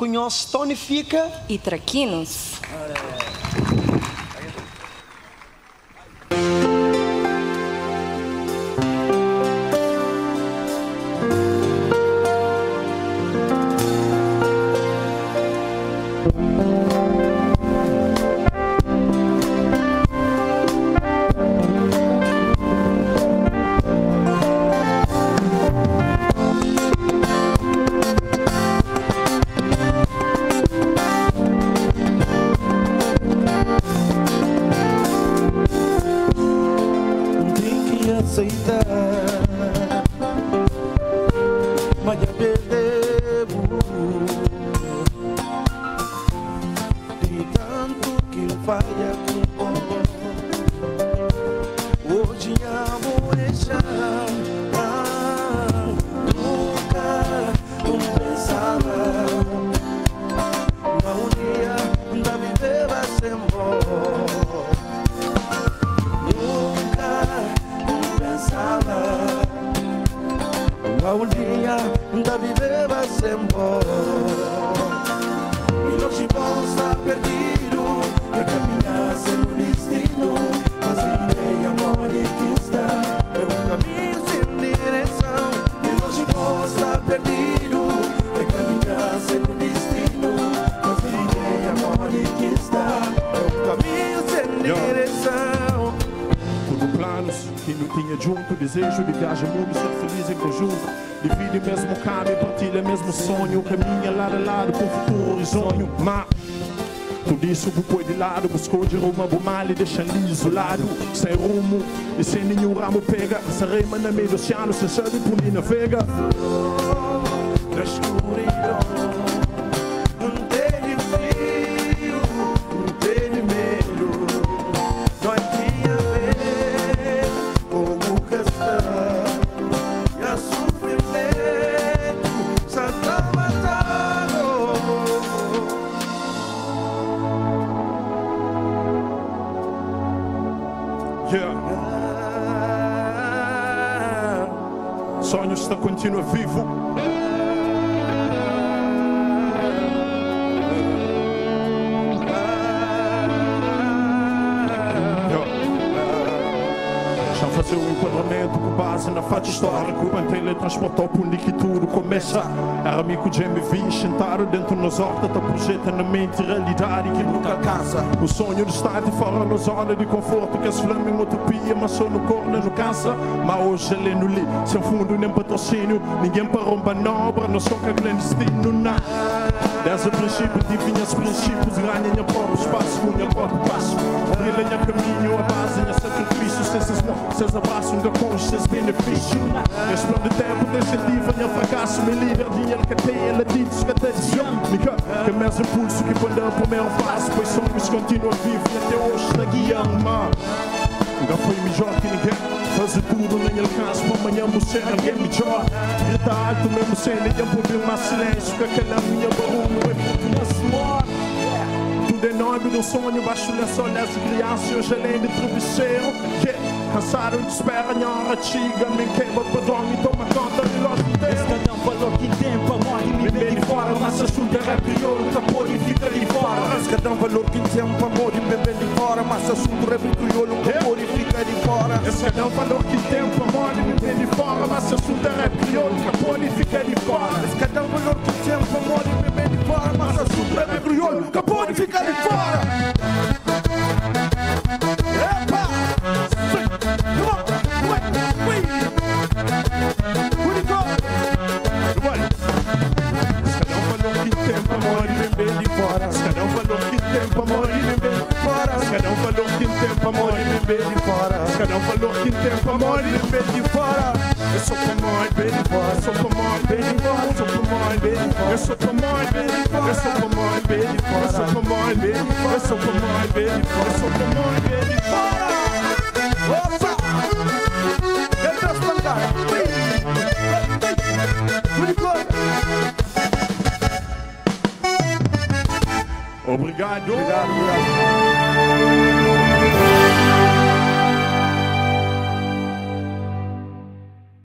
conhece tonifica e traquinos. Aceitar, mas já perdemos de tanto que falha com hoje amor deixar. Nunca pensava um dia da viver vai ser bom. Um dia da viver vai ser bom. E hoje vamos estar perdido e caminhar sem um destino. Mas irei amor e que está é um caminho sem direção. E hoje vamos estar perdido e caminhar sem um destino. Mas irei amor e que está é um caminho sem direção. Tudo planos que não tinha junto, desejo de viajar mundo, ser feliz em conjunto. Divide o mesmo caminho, partilha o mesmo sonho, caminha lado a lado com o futuro risonho. Mas tudo isso foi de lado, buscou de rumo a mal e deixa ali isolado. Sem rumo e sem nenhum ramo pega, essa reima na meio do oceano, sem sabe por mim navega. Na escuridão não teve frio, não teve medo. Nós tinha ver como questão e a sofrimento Santa matado. Yeah. Sonho está continua vivo. Fazer um enquadramento com base na fato histórico. Quando teletransportou por onde que tudo começa. Era amigo de MV, sentado dentro nos hortas, tá projeta na mente realidade que nunca alcança. O sonho de estar de fora na zona de conforto que as flamas em utopia, mas só no corno não cansa. Mas hoje ele não li, sem fundo nem patrocínio. Ninguém para romper manobra, não sou que clandestino, nada. Desde o princípio, divina os princípios, ganha o próprio espaço, o próprio passo. Brilha o caminho, a base, o sacrifício, seus abraços, ainda com os seus benefícios. Nesse plano de tempo, incentivo, o fracasso, meu líder, dinheiro que tem, ela diz que até diziônica. Que mesmo impulso que quando o primeiro passo, pois sonhos continuam vivos e até hoje está guiando. Nunca foi melhor que ninguém, fazer tudo nem alcance, para amanhã você é alguém melhor. Grita alto mesmo sem ninguém poder mais silêncio, que aquela minha barulho é muito na suor. Tudo é nome do sonho, baixo lençol dessa criança, hoje além de travesseiro. Cansado de espera, minha hora chega, me quebra para dormir, toma conta de nós inteiros. Esse cada valor que tem para morrer e me vem de fora, mas assunto é crioulo, capô e fica de fora. Esse cada valor que tem para morrer e me vem de fora, mas assunto é crioulo, capô e fica de fora. Esse cada valor que tem para morrer e me vem de fora, mas assunto é crioulo, capô e fica de fora. Esse cada valor que tem para morrer e me vem de fora, mas assunto é crioulo, capô e fica de fora. Epa! Cada um falou que tem para morrer e bem de fora. Cada um falou que tem para morrer e bem de fora. Cada um falou que tem para morrer e bem de fora. Eu sou para morrer bem de fora. Sou para morrer bem de fora. Sou para morrer bem de fora. Eu sou para morrer bem de fora. Eu sou para morrer bem de fora. Eu sou para morrer bem de fora. Eu sou para morrer bem de fora. Eu sou para morrer bem de fora. Opa! Eu tô espantado. Obrigado. Obrigado.